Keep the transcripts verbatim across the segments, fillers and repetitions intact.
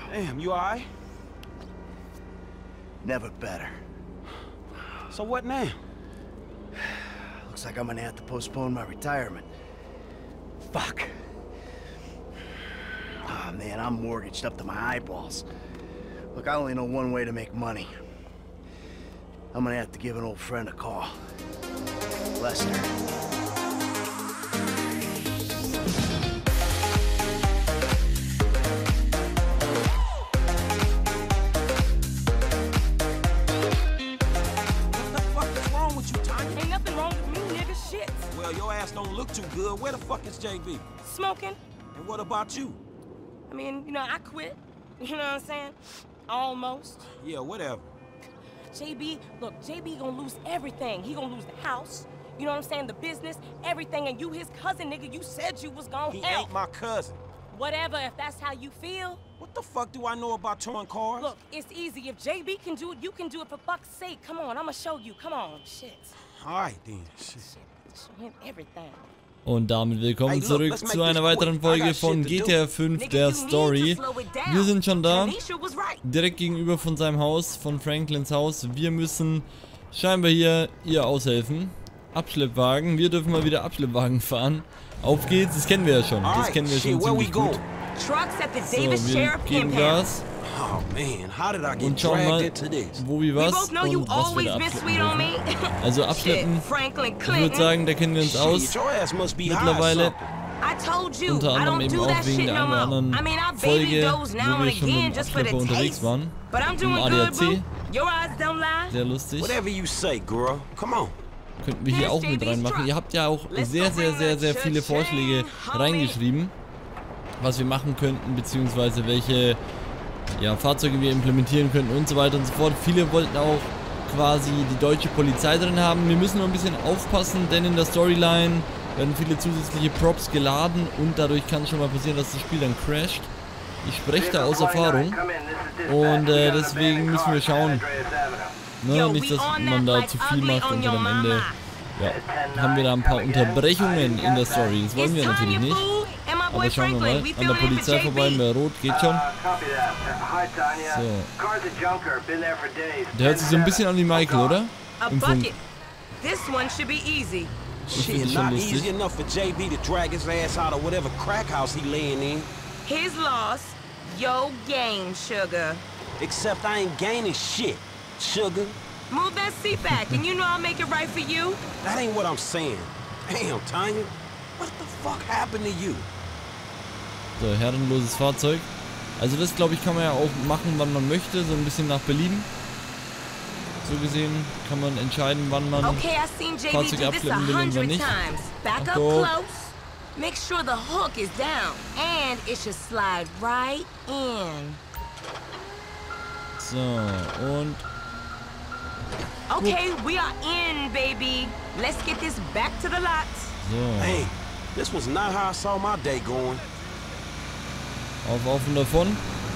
Damn, you alright? Never better. So what now? Looks like I'm gonna have to postpone my retirement. Fuck. Oh man, I'm mortgaged up to my eyeballs. Look, I only know one way to make money. I'm gonna have to give an old friend a call. Lester. Well, your ass don't look too good. Where the fuck is J B? Smoking. And what about you? I mean, you know, I quit. You know what I'm saying? Almost. Yeah, whatever. J B, look, J B gonna lose everything. He gonna lose the house, you know what I'm saying, the business, everything, and you his cousin, nigga, you said you was gonna he help. He ain't my cousin. Whatever, if that's how you feel. What the fuck do I know about towing cars? Look, it's easy. If J B can do it, you can do it, for fuck's sake. Come on, I'ma show you. Come on. Shit. All right, then. Shit. Show him everything. Und damit willkommen zurück zu einer weiteren Folge von G T A fünf, der Story. Wir sind schon da, direkt gegenüber von seinem Haus, von Franklins Haus. Wir müssen scheinbar hier ihr aushelfen. Abschleppwagen, wir dürfen mal wieder Abschleppwagen fahren. Auf geht's, das kennen wir ja schon, das kennen wir schon ziemlich gut. So, wir geben Gas. Und schauen mal, wo wie was und was wir da abschleppen dürfen. Also abschleppen, ich würde sagen, da kennen wir uns aus mittlerweile. Unter anderem eben auch wegen der einen oder anderen Folge, wo wir schon mit dem Abschlepper unterwegs waren. Im A D A C. Sehr lustig. Könnten wir hier auch mit reinmachen. Ihr habt ja auch sehr, sehr, sehr, sehr viele Vorschläge reingeschrieben, was wir machen könnten, beziehungsweise welche ja, Fahrzeuge wir implementieren könnten und so weiter und so fort. Viele wollten auch quasi die deutsche Polizei drin haben. Wir müssen nur ein bisschen aufpassen, denn in der Storyline werden viele zusätzliche Props geladen und dadurch kann es schon mal passieren, dass das Spiel dann crasht. Ich spreche da aus Erfahrung und äh, deswegen müssen wir schauen, ne, nicht, dass man da zu viel macht und dann am Ende ja, haben wir da ein paar Unterbrechungen in der Story. Das wollen wir natürlich nicht. Aber schauen wir mal. An der Polizei vorbei, bei Rot geht schon. So. Der hört sich so ein bisschen an wie Michael, oder? Im Funk. Ich finde das schon lustig. His loss, your gain, sugar. Except I ain't gaining shit, sugar. Move that seat back, and you know I'll make it right for you. That ain't what I'm saying. Damn, Tanya. What the fuck happened to you? So, herrenloses Fahrzeug. Also das, glaube ich, kann man ja auch machen, wann man möchte, so ein bisschen nach Belieben. So gesehen kann man entscheiden, wann man okay, Fahrzeuge abschleppen will und wann nicht. Achtung. Make sure the hook is down, and it should slide right in. So, und... Okay, we are in, baby. Let's get this back to the lot. So. Hey, this was not how I saw my day going. Auf, auf und davon.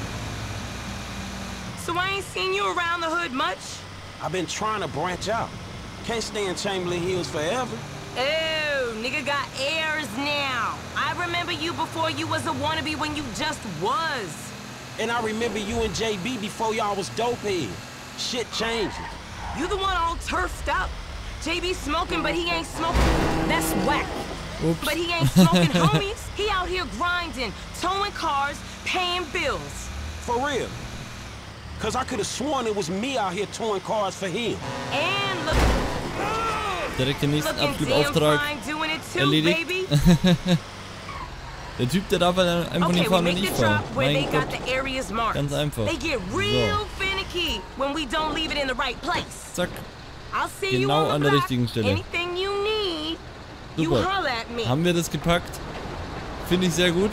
So I ain't seen you around the hood much? I've been trying to branch out. Can't stay in Chamberlain Hills forever. Oh, nigga got airs now. I remember you before you was a wannabe when you just was. And I remember you and J B before y'all was dopehead. Shit changes. You the one all turfed up. J B smoking, but he ain't smoking. That's whack. Oops. But he ain't smoking, homies. He out here grinding, towing cars, paying bills. For real. Cause I could have sworn it was me out here towing cars for him. And look. Direkt den nächsten Abschleppauftrag erledigt. Der Typ, der darf halt einfach okay, nicht fahren, wenn ich fahre. Mein Gott. Ganz einfach. So. Zack. Genau an der richtigen Stelle. Super. Haben wir das gepackt? Finde ich sehr gut.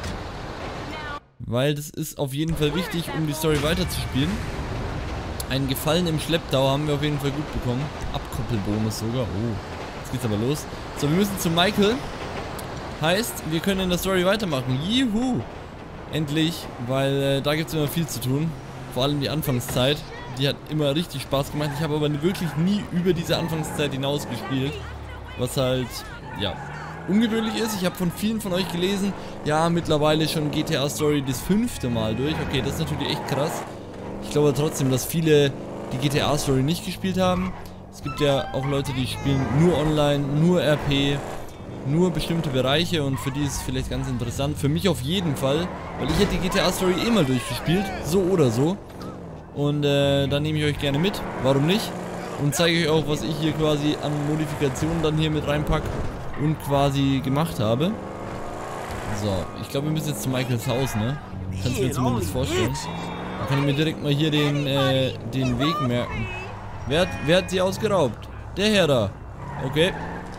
Weil das ist auf jeden Fall wichtig, um die Story weiterzuspielen. Einen Gefallen im Schlepptau haben wir auf jeden Fall gut bekommen. Abkoppelbonus sogar. Oh, jetzt geht's aber los. So, wir müssen zu Michael. Heißt, wir können in der Story weitermachen. Juhu! Endlich, weil äh, da gibt es immer viel zu tun. Vor allem die Anfangszeit. Die hat immer richtig Spaß gemacht. Ich habe aber wirklich nie über diese Anfangszeit hinaus gespielt. Was halt, ja, ungewöhnlich ist. Ich habe von vielen von euch gelesen, ja, mittlerweile schon G T A Story das fünfte Mal durch. Okay, das ist natürlich echt krass. Ich glaube trotzdem, dass viele die G T A Story nicht gespielt haben. Es gibt ja auch Leute, die spielen nur online, nur R P, nur bestimmte Bereiche und für die ist es vielleicht ganz interessant. Für mich auf jeden Fall, weil ich hätte die G T A Story eh mal durchgespielt, so oder so. Und äh, dann nehme ich euch gerne mit, warum nicht? Und zeige euch auch, was ich hier quasi an Modifikationen dann hier mit reinpacke und quasi gemacht habe. So, ich glaube, wir müssen jetzt zu Michaels Haus, ne? Kannst du mir zumindest vorstellen. Dann kann ich mir direkt mal hier den, äh, den Weg merken. Wer hat, wer hat sie ausgeraubt? Der Herr da. Okay.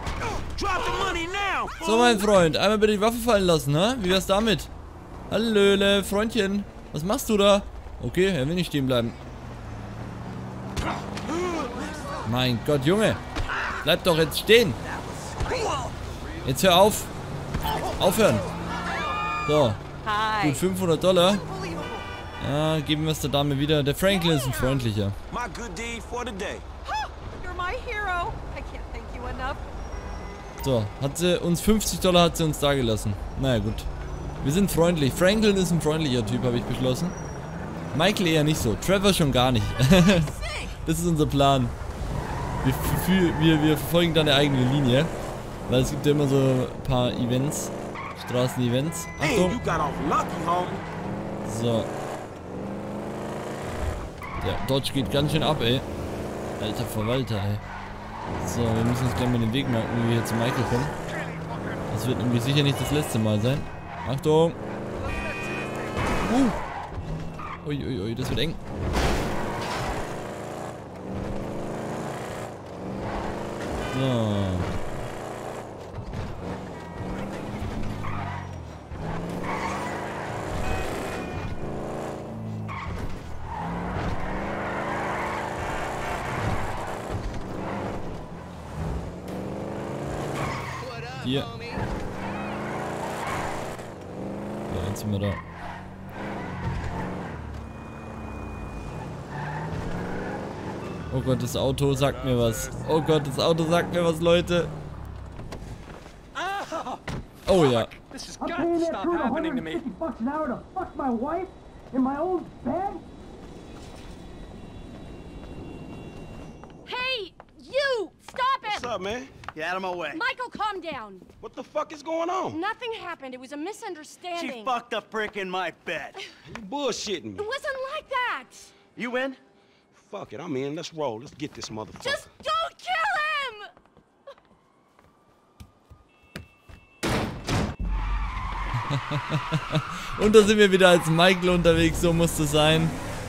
So, mein Freund, einmal bitte die Waffe fallen lassen, ha? Wie wär's damit? Hallöle, Freundchen. Was machst du da? Okay, er will nicht stehen bleiben. Mein Gott, Junge. Bleib doch jetzt stehen. Jetzt hör auf. Aufhören. So. Gut, fünfhundert Dollar. Ja, geben wir es der Dame wieder. Der Franklin ist ein freundlicher. So, hat sie uns fünfzig Dollar hat sie uns da gelassen. Naja, gut. Wir sind freundlich. Franklin ist ein freundlicher Typ, habe ich beschlossen. Michael eher nicht so. Trevor schon gar nicht. Das ist unser Plan. Wir, wir, wir verfolgen da eine eigene Linie. Weil es gibt ja immer so ein paar Events. Straßen-Events. Achtung. So. Der Dodge geht ganz schön ab, ey. Alter Verwalter, ey. So, wir müssen uns gleich mal den Weg merken, wie wir hier zu Michael kommen. Das wird nämlich sicher nicht das letzte Mal sein. Achtung. Uh. Uiuiui, ui, ui, das wird eng. So. Hier. So, jetzt sind wir da. Oh Gott, das Auto sagt mir was. Oh Gott, das Auto sagt mir was, Leute. Oh ja. Hey, you! Stop it! What's up, man? Get out of my way. Michael, calm down. What the fuck is going on? Nothing happened. It was a misunderstanding. She fucked a brick in my bed. You bullshitting me. It wasn't like that. You in? Fuck it, I'm in. Let's roll. Let's get this motherfucker. Just don't kill him! Und da sind wir wieder als Michael unterwegs, so muss es sein.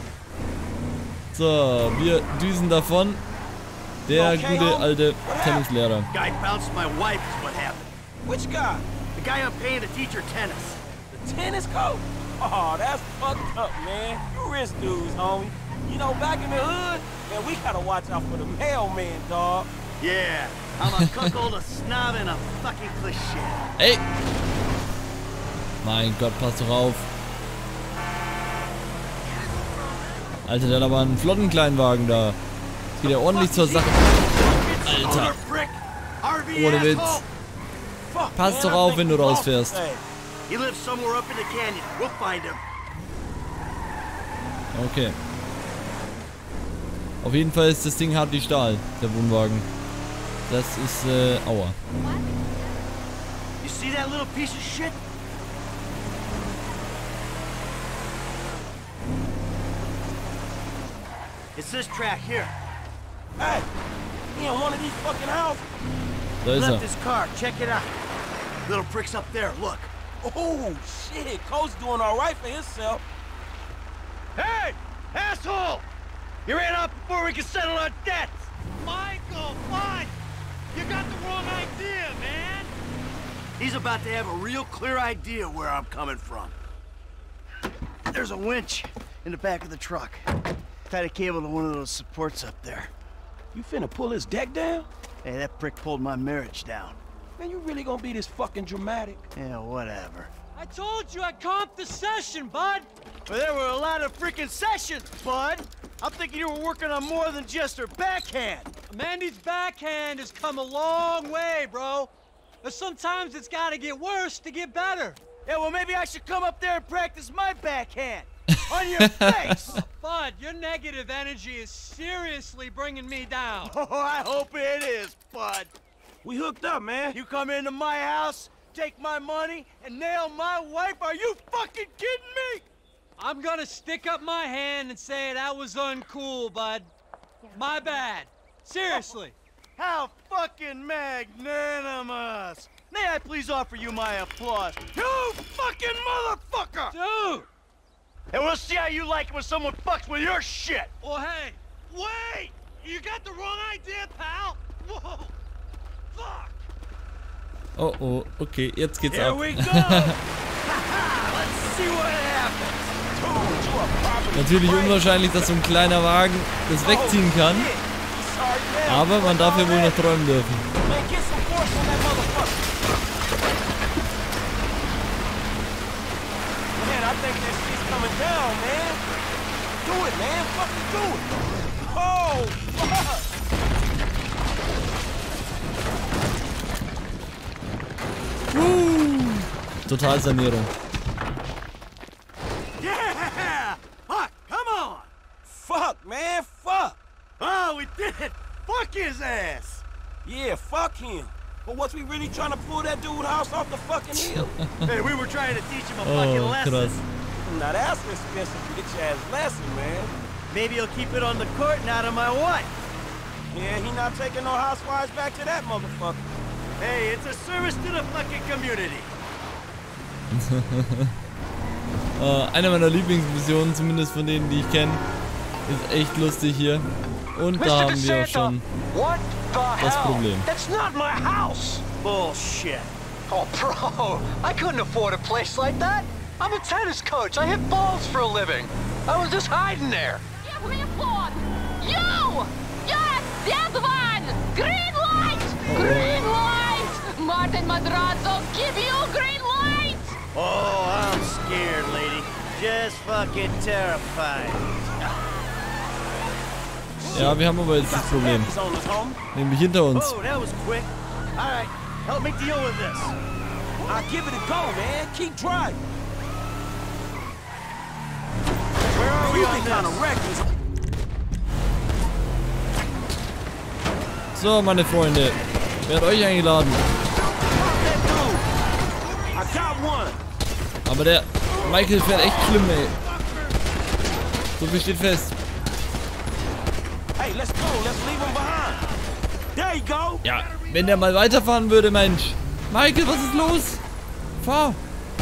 So, wir düsen davon. Der gute alte Tennislehrer. Guy bounced my wife is what happened. Which guy? The guy I'm paying to teach her tennis. The tennis coach? Oh, that's fucked up, man. You rich dudes, homie. You know, back in the hood, man, we gotta watch out for the mailman, dog. Yeah, I'm a cuckold, a snob, and a fucking cliche. Ey! Mein Gott, pass doch auf. Alter, der hat aber einen flotten Kleinwagen da. Geht ja ordentlich zur Sache. Alter. Ohne Witz. Pass doch auf, wenn du rausfährst. Okay. Auf jeden Fall ist das Ding hart wie Stahl, der Wohnwagen. Das ist, äh, aua. You see that little piece of shit? It's this track here. Hey, he in one of these fucking houses. Da ist er. Left his car. Check it out. Little pricks up there. Look. Oh shit, Coach doing all right for himself. Hey, asshole! You ran off before we could settle our debts. Michael, what? You got the wrong idea, man. He's about to have a real clear idea where I'm coming from. There's a winch in the back of the truck. Tied a cable to one of those supports up there. You finna pull his deck down? Hey, that prick pulled my marriage down. Man, you really gonna be this fucking dramatic? Yeah, whatever. I told you I'd comp the session, bud. Well, there were a lot of freaking sessions, bud. I'm thinking you were working on more than just her backhand. Mandy's backhand has come a long way, bro. But sometimes it's gotta get worse to get better. Yeah, well, maybe I should come up there and practice my backhand. On your face! Bud, your negative energy is seriously bringing me down. Oh, I hope it is, Bud. We hooked up, man. You come into my house, take my money, and nail my wife? Are you fucking kidding me? I'm gonna stick up my hand and say that was uncool, Bud. My bad. Seriously. How fucking magnanimous! May I please offer you my applause? You fucking motherfucker! Dude! And we'll see how you like it when someone fucks with your shit! Well, hey, wait! You got the wrong idea, pal! Whoa! Fuck! Oh oh, okay, jetzt geht's Here ab. we go! Let's see what happens! Natürlich unwahrscheinlich, dass so ein kleiner Wagen das wegziehen kann. Aber man darf ja wohl noch träumen dürfen. I think that shit's coming down, man. Do it, man. Fucking do it. Oh, fuck. Woo. Totalsanierung. Yeah! Fuck, come on! Fuck, man. Fuck. Oh, we did it! Fuck his ass! Yeah, fuck him. But was we really trying to pull that dude's house off the fucking hill? Hey, we were trying to teach him a Oh, fucking lesson. krass. Now that's expensive to get your ass lesson, man. Maybe he'll keep it on the court and out of my wife. Yeah, he not taking no housewives back to that motherfucker. Hey, it's a service to the fucking community. äh, eine meiner Lieblingsmissionen, zumindest von denen, die ich kenne, ist echt lustig hier. Und da haben wir auch schon das Problem. That's not my house! Bullshit. Oh, bro, I couldn't afford a place like that. I'm a tennis coach. I hit balls for a living. I was just hiding there. Give me a phone! You! Yes, that one! Green light! Green light! Martin Madrazo, give you green light! Oh, I'm scared, lady. Just fucking terrified. Ja, wir haben aber jetzt das Problem. Nämlich hinter uns. Oh, that was quick. All right, help me deal with this. I'll give it a go, man. Keep driving. Where are we You on been kind of this? reckless. So, meine Freunde, wer hat euch eingeladen? I got one. Aber der Michael fährt echt schlimm, ey. So viel steht fest. Hey, let's go. Let's leave him behind. There you go. Ja, wenn der mal weiterfahren würde, Mensch. Michael, was ist los? Fahr.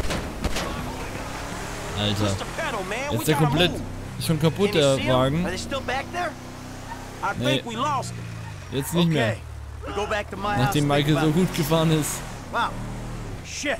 Alter. Push the pedal, man. Jetzt We ist der gotta komplett move. schon kaputt, Can you der see 'em? Wagen. Are they still back there? I Nee. think we lost him. Jetzt nicht mehr. Okay, we go back to my house. Nachdem and think Michael so about it. gut gefahren ist. Wow. Shit.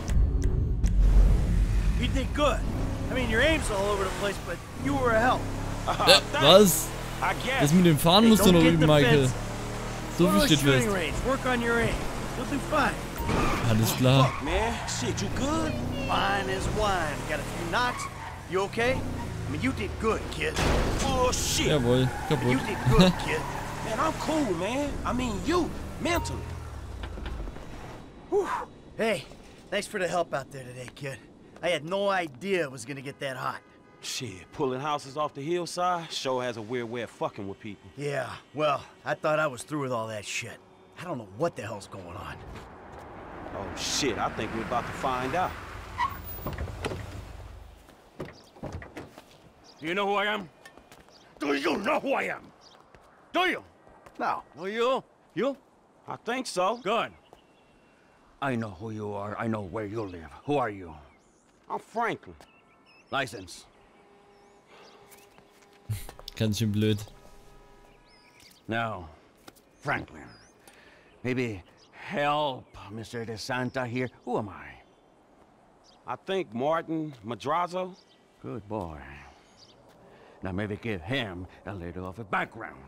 You did good. I mean, your aim's all over the place, but you were a help. Uh, Äh, thanks. was? I guess. Das mit dem Fahren Hey, musst du don't noch get üben, Michael. defensive. So Go viel to the steht fest. shooting range. Work on your aim. You'll do fine. Alles klar. Fuck, man. Shit, you good? Fine as wine. Got a few knocks. You okay? I mean, you did good, kid. Bullshit. Jawohl, You kaputt. did good, kid. Man, I'm cool, man. I mean, you. Mentally. Whew. Hey, thanks for the help out there today, kid. I had no idea it was gonna get that hot. Shit, pulling houses off the hillside sure has a weird way of fucking with people. Yeah, well, I thought I was through with all that shit. I don't know what the hell's going on. Oh, shit, I think we're about to find out. Do you know who I am? Do you know who I am? Do you? No. Well, you? You? I think so. Good. I know who you are. I know where you live. Who are you? I'm Franklin. License. Ganz schön blöd. Now, Franklin, maybe help Mister DeSanta here. Who am I? I think Martin Madrazo. Good boy. Now maybe give him a little of a background.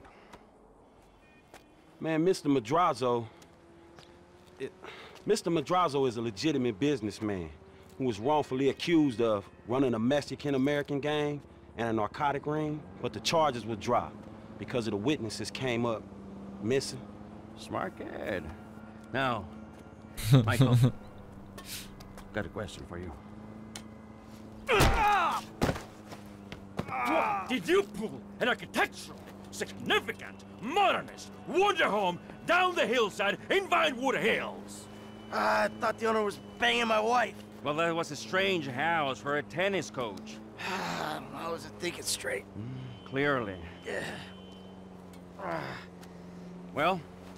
Man, Mister Madrazo... It, Mister Madrazo is a legitimate businessman who was wrongfully accused of running a Mexican-American gang and a narcotic ring, but the charges were dropped because of the witnesses came up missing. Smart kid. Now, Michael, got a question for you. What did you pull an architectural, significant, modernist wonder home down the hillside in Vinewood Hills? Uh, I thought the owner was banging my wife. Well, that was a strange house for a tennis coach. I wasn't thinking straight. Mm, clearly. Yeah. Well,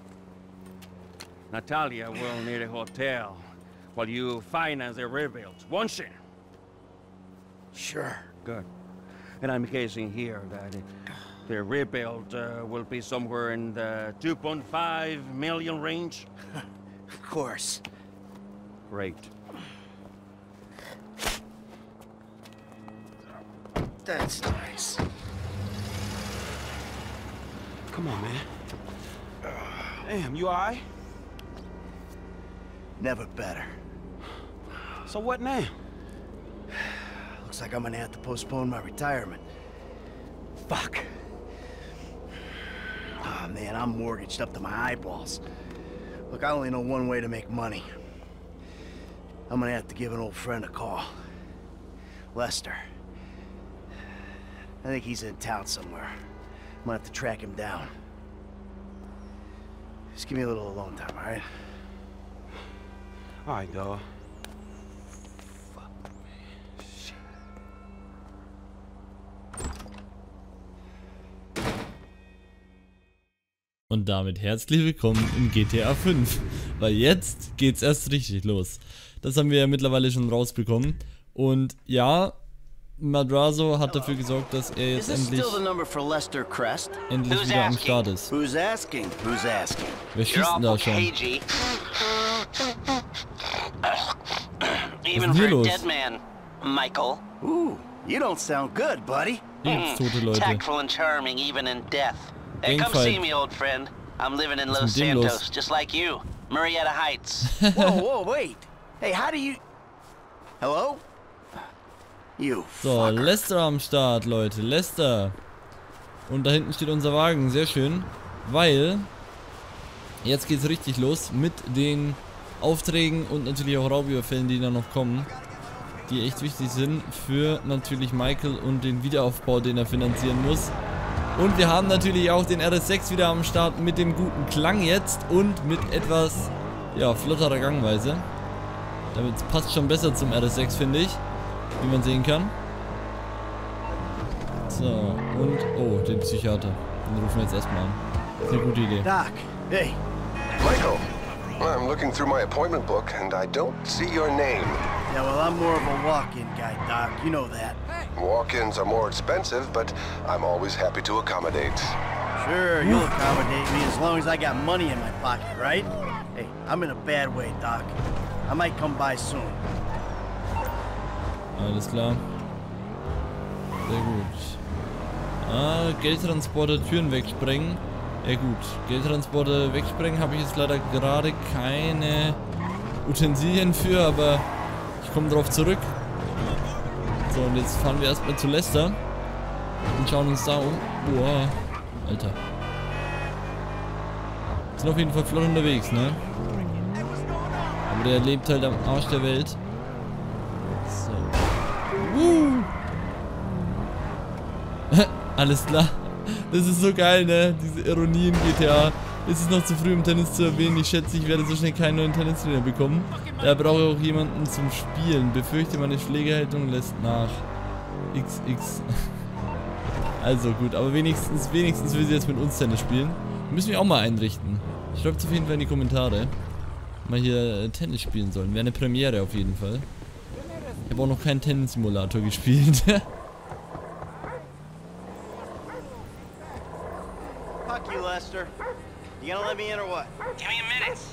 Natalia will need a hotel while you finance the rebuild, won't she? Sure. Good. And I'm guessing here that the rebuild uh, will be somewhere in the two point five million range? Of course. Great. That's nice. Come on, man. Damn, you all right? Never better. So what now? Looks like I'm gonna have to postpone my retirement. Fuck. Oh man, I'm mortgaged up to my eyeballs. Look, I only know one way to make money. I'm gonna have to give an old friend a call. Lester. I think he's in town somewhere. I'm gonna have to track him down. Just give me a little alone time, all right? All right, dawg. Und damit herzlich willkommen in G T A fünf, weil jetzt geht's erst richtig los. Das haben wir ja mittlerweile schon rausbekommen. Und ja, Madrazo hat dafür gesorgt, dass er jetzt endlich, endlich wieder am Start ist. Who's asking? Who's asking? Wer schießt denn da schon? Even for a dead man, Michael. Ooh, you don't sound good, buddy. Jetzt tote Leute. Tactful and charming even in death. Hey, come see me, old friend. I'm living in Los Santos, just like you. Murrieta Heights. Whoa, whoa, wait. Hey, how do you... Hello? You So, Lester am Start, Leute. Lester. Und da hinten steht unser Wagen. Sehr schön. Weil jetzt geht's richtig los mit den Aufträgen und natürlich auch Raubüberfällen, die da noch kommen. Die echt wichtig sind für natürlich Michael und den Wiederaufbau, den er finanzieren muss. Und wir haben natürlich auch den R S sechs wieder am Start mit dem guten Klang jetzt und mit etwas, ja, flotterer Gangweise. Damit passt schon besser zum R S sechs, finde ich, wie man sehen kann. So, und, oh, den Psychiater. Den rufen wir jetzt erstmal an. Das ist eine gute Idee. Doc, hey. Michael, I'm looking through my appointment book and I don't see your name. Yeah, well, I'm more of a walk-in guy, Doc. You know that. Walk-ins are more expensive, but I'm always happy to accommodate. Sure, you'll accommodate me as long as I got money in my pocket, right? Hey, I'm in a bad way, Doc. I might come by soon. Alles klar. Sehr gut. Ah, Geldtransporter, Türen wegsprengen. Ja gut, Geldtransporter wegsprengen habe ich jetzt leider gerade keine Utensilien für, aber ich komme drauf zurück. So, und jetzt fahren wir erstmal zu Lester und schauen uns da um. Boah, Alter. Sind auf jeden Fall flott unterwegs, ne? Aber der lebt halt am Arsch der Welt. So. Uh. Alles klar. Das ist so geil, ne? Diese Ironie in G T A. Es ist noch zu früh, um Tennis zu erwähnen. Ich schätze, ich werde so schnell keinen neuen Tennistrainer bekommen. Da brauche ich auch jemanden zum Spielen. Befürchte, meine Schlägerhaltung lässt nach. X X. Also gut, aber wenigstens, wenigstens will sie jetzt mit uns Tennis spielen. Müssen wir auch mal einrichten. Schreibt es auf jeden Fall in die Kommentare. Mal hier Tennis spielen sollen. Wäre eine Premiere auf jeden Fall. Ich habe auch noch keinen Tennis-Simulator gespielt. Fuck you, Lester. You gonna let me in or what? Give me a minute.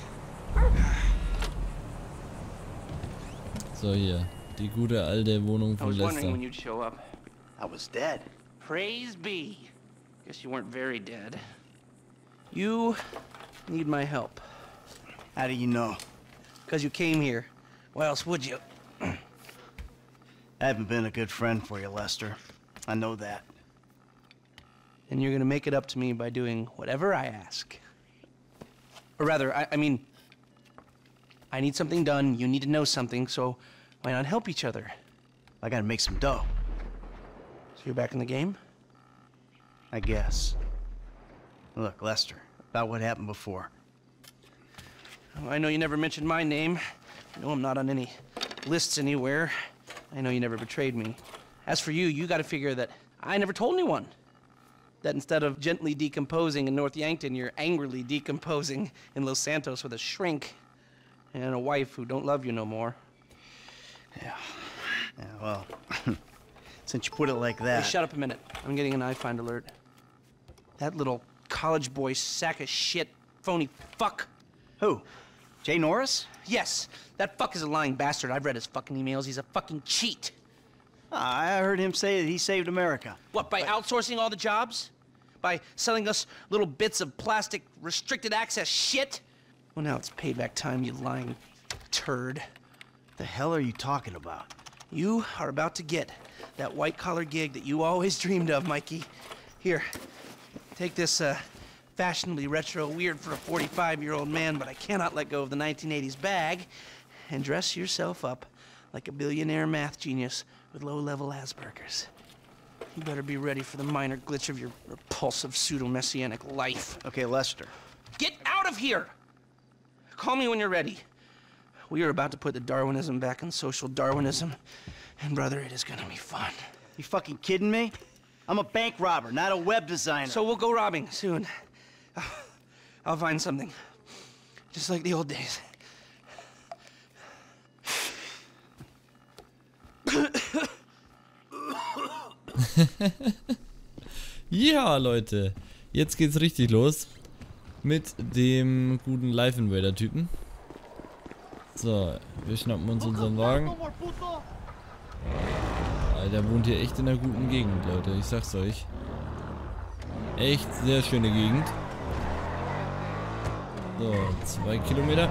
So, hier. Die gute alte Wohnung von Lester. I was wondering when you'd show up. I was dead. Praise be. Guess you weren't very dead. You need my help. How do you know? Because you came here. Why else would you? I haven't been a good friend for you, Lester. I know that. And you're gonna make it up to me by doing whatever I ask. Or rather, I, I mean, I need something done, you need to know something, so why not help each other? I gotta make some dough. So you're back in the game? I guess. Look, Lester, about what happened before. Oh, I know you never mentioned my name. I know I'm not on any lists anywhere. I know you never betrayed me. As for you, you gotta figure that I never told anyone. That instead of gently decomposing in North Yankton, you're angrily decomposing in Los Santos with a shrink and a wife who don't love you no more. Yeah. Yeah, well, since you put it like that... Hey, shut up a minute. I'm getting an iFind alert. That little college boy sack of shit, phony fuck. Who? Jay Norris? Yes. That fuck is a lying bastard. I've read his fucking emails. He's a fucking cheat. I heard him say that he saved America. What, by but... outsourcing all the jobs? By selling us little bits of plastic restricted access shit? Well, now it's payback time, you lying turd. The hell are you talking about? You are about to get that white-collar gig that you always dreamed of, Mikey. Here, take this uh, fashionably retro weird for a forty-five-year-old man, but I cannot let go of the nineteen eighties bag, and dress yourself up like a billionaire math genius with low-level Asperger's. You better be ready for the minor glitch of your repulsive pseudo-messianic life. Okay, Lester. Get out of here! Call me when you're ready. We are about to put the Darwinism back in social Darwinism, and brother, it is gonna be fun. You fucking kidding me? I'm a bank robber, not a web designer. So we'll go robbing soon. I'll find something. Just like the old days. Ja, Leute. Jetzt geht's richtig los. Mit dem guten Life-Invader-Typen. So, wir schnappen uns unseren Wagen. Der wohnt hier echt in einer guten Gegend, Leute. Ich sag's euch. Echt sehr schöne Gegend. So, zwei Kilometer.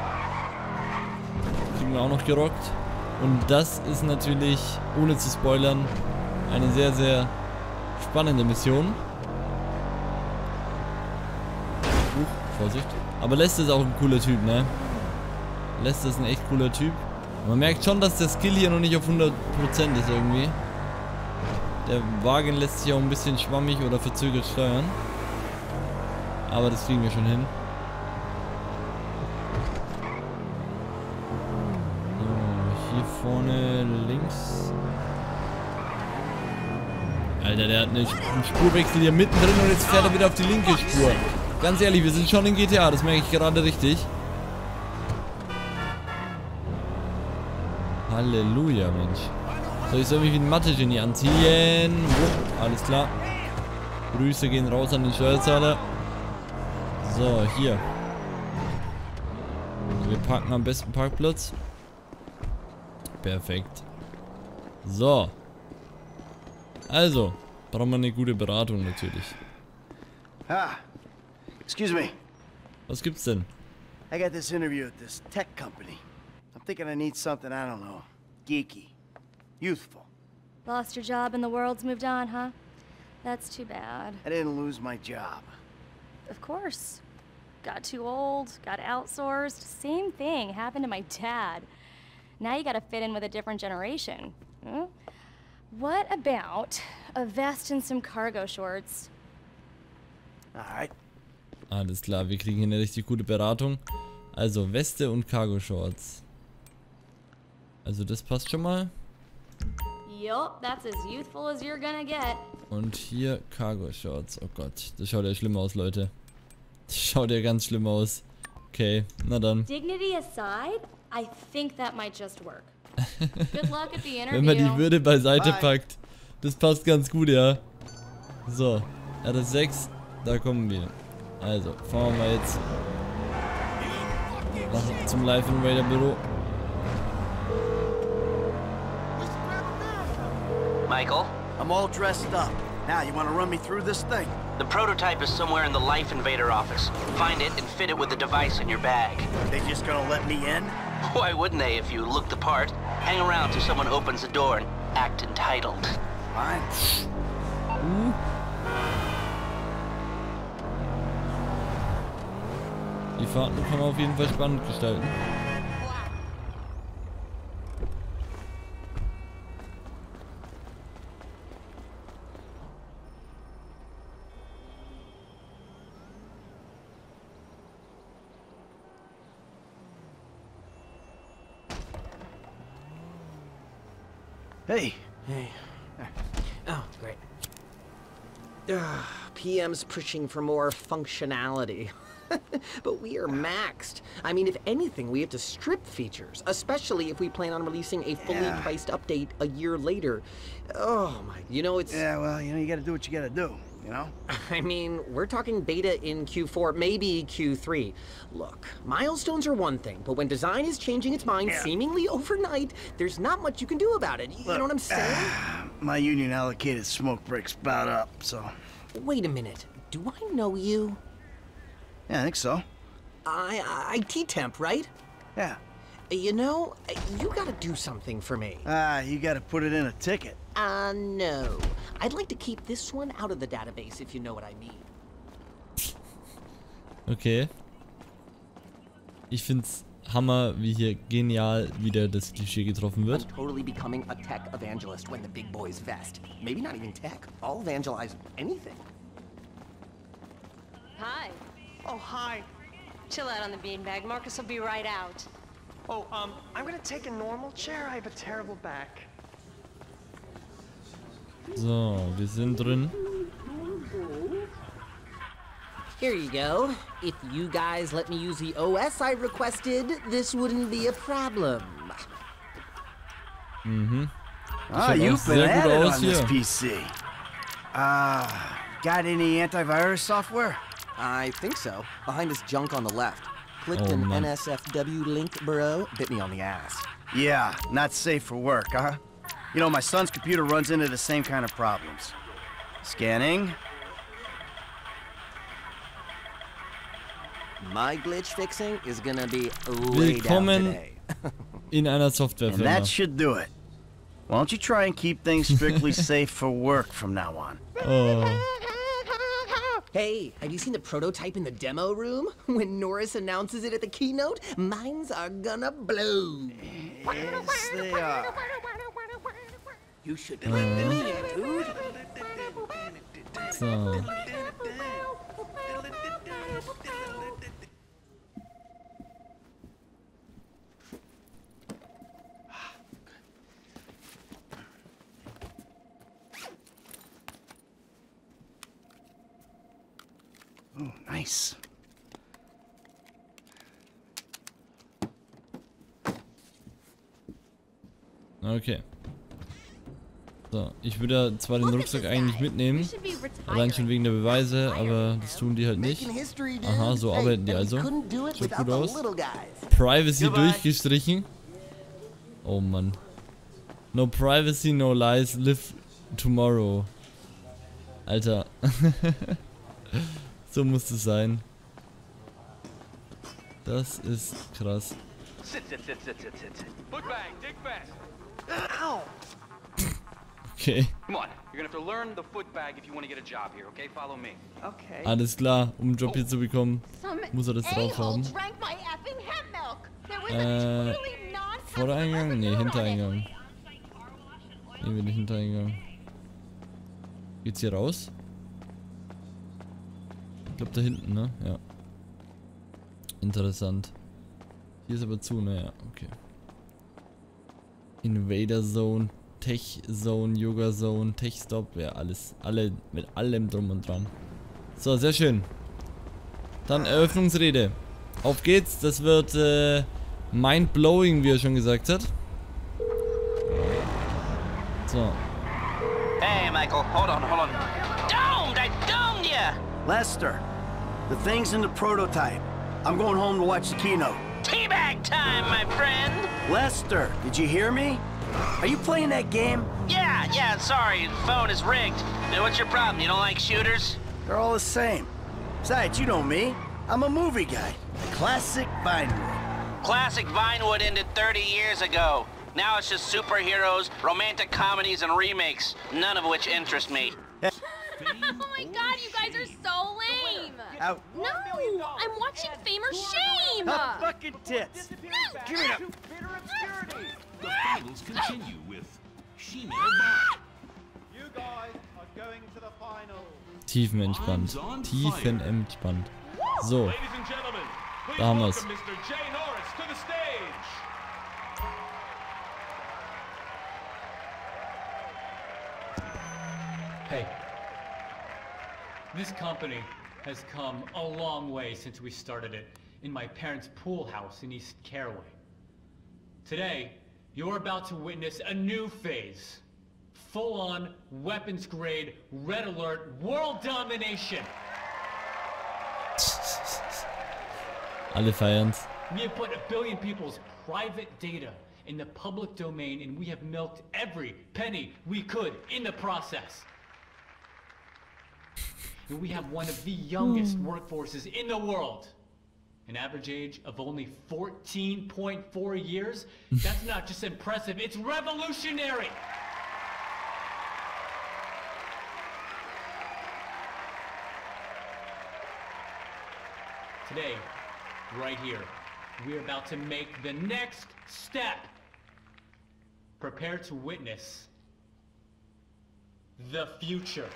Kriegen wir auch noch gerockt. Und das ist natürlich, ohne zu spoilern, eine sehr, sehr spannende Mission. Uh, Vorsicht. Aber Lester ist auch ein cooler Typ, ne? Lester ist ein echt cooler Typ. Man merkt schon, dass der Skill hier noch nicht auf hundert Prozent ist irgendwie. Der Wagen lässt sich auch ein bisschen schwammig oder verzögert steuern. Aber das kriegen wir schon hin. So, hier vorne links. Alter, der hat eine, einen Spurwechsel hier mittendrin und jetzt fährt er wieder auf die linke Spur. Ganz ehrlich, wir sind schon in G T A, das merke ich gerade richtig. Halleluja, Mensch. So, ich soll mich wie ein Mathe-Genie anziehen. Oh, alles klar. Grüße gehen raus an den Steuerzahler. So, hier. Wir parken am besten Parkplatz. Perfekt. So. Also, brauchen wir eine gute Beratung natürlich. Ah, excuse me. Was gibt's denn? I got this interview at this tech company. I'm thinking I need something, I don't know, geeky, youthful. Lost your job and the world's moved on, huh? That's too bad. I didn't lose my job. Of course. Got too old, got outsourced. Same thing happened to my dad. Now you gotta fit in with a different generation. Hmm? What about a vest and some cargo shorts? Alright. Alles klar, wir kriegen hier eine richtig gute Beratung. Also Weste und Cargo Shorts. Also das passt schon mal. Yup, that's as youthful as you're gonna get. Und hier Cargo Shorts. Oh Gott, das schaut ja schlimm aus, Leute. Das schaut ja ganz schlimm aus. Okay, na dann. Dignity aside, I think that might just work. Good luck at the interview. Wenn man die Würde beiseite Bye. packt. Das passt ganz gut, ja. So, R S sechs, da kommen wir. Also, fahren wir mal jetzt nach, zum Life-Invader Büro. Michael? I'm all dressed up. Now, you want to run me through this thing? The prototype is somewhere in the Life Invader office. Find it and fit it with the device in your bag. They just gonna let me in? Why wouldn't they if you look the part? Hang around till someone opens the door and act entitled. Fine. Uh. Die Fahrten kann man auf jeden Fall spannend gestalten. Hey. Hey. Oh, great. Uh, P M's pushing for more functionality. But we are maxed. I mean, if anything, we have to strip features, especially if we plan on releasing a fully yeah. priced update a year later. Oh my, you know, it's... Yeah, well, you know, you gotta do what you gotta do, you know? I mean, we're talking beta in Q four, maybe Q three. Look, milestones are one thing, but when design is changing its mind yeah. seemingly overnight, there's not much you can do about it. You Look, know what I'm saying? Uh, my union allocated smoke breaks about up, so... Wait a minute. Do I know you? Yeah, I think so. I, I T-Temp, right? Yeah. You know, you gotta do something for me. Ah, uh, you gotta put it in a ticket. Uh, no. I'd like to keep this one out of the database, if you know what I mean. Okay. Ich find's Hammer, wie hier genial wieder das Klischee getroffen wird. I'm totally becoming a tech evangelist when the big boys vest. Maybe not even tech. I'll evangelize anything. Hi. Oh, hi. Chill out on the beanbag. Marcus will be right out. Oh, um, I'm gonna take a normal chair. I have a terrible back. So, wir sind drin. Here you go. If you guys let me use the O S I requested, this wouldn't be a problem. Mhm. Ah, you've been added on this P C. Uh, got any antivirus software? I think so. Behind this junk on the left. Clicked oh, an man. N S F W link, bro. Bit me on the ass. Yeah, not safe for work, huh? You know, my son's computer runs into the same kind of problems. Scanning. My glitch fixing is gonna be way down today. in einer Softwarefirma. And that should do it. Why don't you try and keep things strictly safe for work from now on? Oh. Hey, have you seen the prototype in the demo room? When Norris announces it at the keynote, minds are gonna blow. Yes, they are. You should be uh. dude. So. Oh, nice. Okay. So, ich würde zwar den Rucksack eigentlich mitnehmen, allein schon wegen der Beweise, aber das tun die halt nicht. Aha, so arbeiten die also. Schaut gut aus. Privacy durchgestrichen. Oh Mann. No privacy, no lies, live tomorrow. Alter. So muss es sein. Das ist krass. Sit, sit, sit, sit, sit, sit. Foot bag, dig fast. Ow! Okay. Come on, you're gonna have to learn the foot bag if you want to get a job here, okay? Follow me. Okay. Alles klar, um einen Job hier zu bekommen, muss er das drauf haben. Äh, Vordereingang? Ne, Hintereingang. Nehmen wir den Hintereingang. Geht's hier raus? Ich glaube da hinten, ne? Ja. Interessant. Hier ist aber zu, naja, okay. Invader Zone, Tech Zone, Yoga Zone, Tech Stop, ja alles, alle, mit allem drum und dran. So, sehr schön. Dann Eröffnungsrede. Auf geht's, das wird äh, mind-blowing, wie er schon gesagt hat. So. Hey, Michael, hold on, hold on. Domed, I domed ya! Lester, the thing's in the prototype. I'm going home to watch the keynote. Teabag time, my friend! Lester, did you hear me? Are you playing that game? Yeah, yeah, sorry, the phone is rigged. Now, what's your problem? You don't like shooters? They're all the same. Besides, you know me. I'm a movie guy. Classic Vinewood. Classic Vinewood ended thirty years ago. Now it's just superheroes, romantic comedies, and remakes, none of which interest me. Oh my god, you guys are so lame! Out. No, I'm watching Fame or Shame! Tough fucking tits! No. Give it up! The finals continue with Shemale Bot. You guys are going to the final. Tiefenentspannt. Tiefenentspannt. So. Da haben wir's. Hey, this company has come a long way since we started it in my parents' pool house in East Caraway. Today, you're about to witness a new phase. Full-on, weapons-grade, red alert, world domination! Alle feiern's. We have put a billion people's private data in the public domain, and we have milked every penny we could in the process. And we have one of the youngest workforces in the world. An average age of only fourteen point four years? That's not just impressive, it's revolutionary! Today, right here, we're about to make the next step. Prepare to witness the future.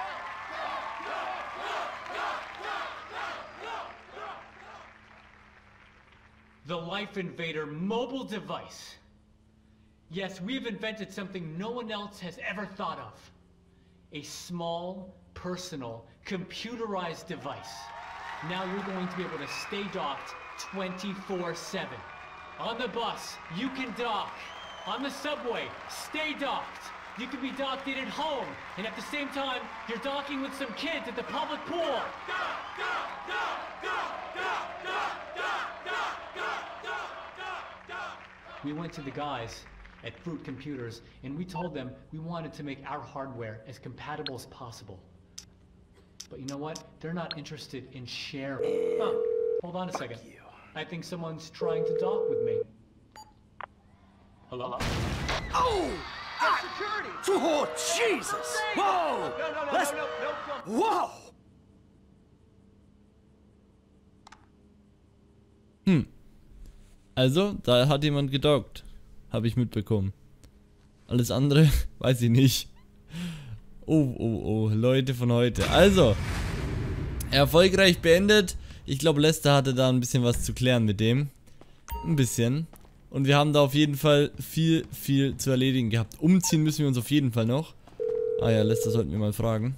The Life Invader mobile device. Yes, we've invented something no one else has ever thought of. A small, personal, computerized device. Now you're going to be able to stay docked twenty-four seven. On the bus, you can dock. On the subway, stay docked. You can be docked in at home, and at the same time, you're docking with some kids at the public pool. We went to the guys at Fruit Computers, and we told them we wanted to make our hardware as compatible as possible. But you know what? They're not interested in sharing. Oh, hold on a second. I think someone's trying to dock with me. Hello? Oh! Ah! Security! Oh, Jesus! Whoa! No, no, no, Let's... no, no, no, no. Whoa! Hm. Also, da hat jemand gedockt. Habe ich mitbekommen. Alles andere weiß ich nicht. Oh, oh, oh. Leute von heute. Also, erfolgreich beendet. Ich glaube, Lester hatte da ein bisschen was zu klären mit dem. Ein bisschen. Und wir haben da auf jeden Fall viel, viel zu erledigen gehabt. Umziehen müssen wir uns auf jeden Fall noch. Ah ja, Lester sollten wir mal fragen.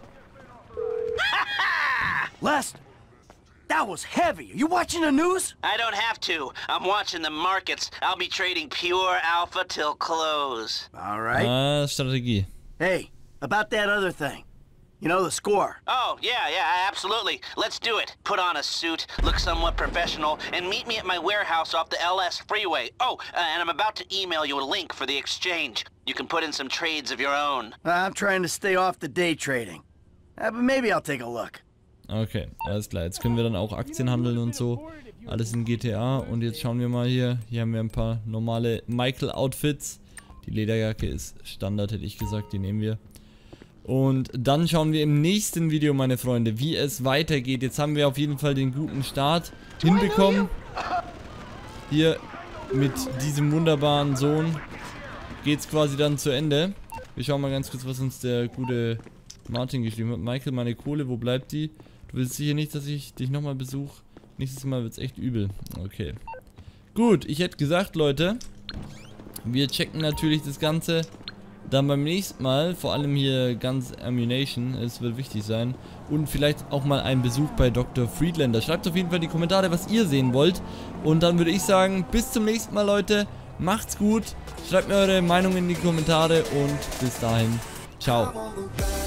Lester! That was heavy. Are you watching the news? I don't have to. I'm watching the markets. I'll be trading pure alpha till close. All right. Ah, Strategie. Hey, about that other thing. You know, the score. Oh, yeah, yeah, absolutely. Let's do it. Put on a suit, look somewhat professional, and meet me at my warehouse off the L S freeway. Oh, uh, and I'm about to email you a link for the exchange. You can put in some trades of your own. I'm trying to stay off the day trading. Uh, but maybe I'll take a look. Okay, alles klar. Jetzt können wir dann auch Aktien handeln und so. Alles in G T A. Und jetzt schauen wir mal hier. Hier haben wir ein paar normale Michael-Outfits. Die Lederjacke ist Standard, hätte ich gesagt. Die nehmen wir. Und dann schauen wir im nächsten Video, meine Freunde, wie es weitergeht. Jetzt haben wir auf jeden Fall den guten Start hinbekommen. Hier mit diesem wunderbaren Sohn geht es quasi dann zu Ende. Wir schauen mal ganz kurz, was uns der gute Martin geschrieben hat. Michael, meine Kohle, wo bleibt die? Du willst sicher nicht, dass ich dich nochmal besuche. Nächstes Mal wird es echt übel. Okay. Gut, ich hätte gesagt, Leute, wir checken natürlich das Ganze dann beim nächsten Mal. Vor allem hier ganz Ammunition. Es wird wichtig sein. Und vielleicht auch mal ein Besuch bei Doktor Friedlander. Schreibt auf jeden Fall in die Kommentare, was ihr sehen wollt. Und dann würde ich sagen, bis zum nächsten Mal, Leute. Macht's gut. Schreibt mir eure Meinung in die Kommentare. Und bis dahin. Ciao.